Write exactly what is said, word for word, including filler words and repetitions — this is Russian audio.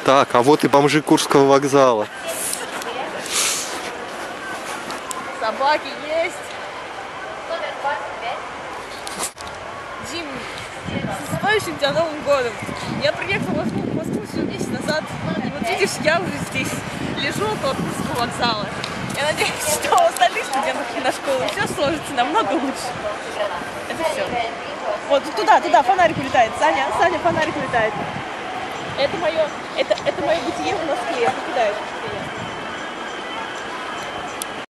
Так, а вот и бомжи Курского вокзала. Собаки есть. Дим, с наступающим тебя Новым годом. Я приехала в Москву, в Москву всего месяц назад. И вот видишь, я уже здесь лежу около Курского вокзала. Я надеюсь, что у остальных студентов киношколы все сложится намного лучше. Это все. Вот туда, туда фонарик улетает. Саня, Саня, фонарик улетает. Это мое, это, это мое бытие в Москве. Куда это?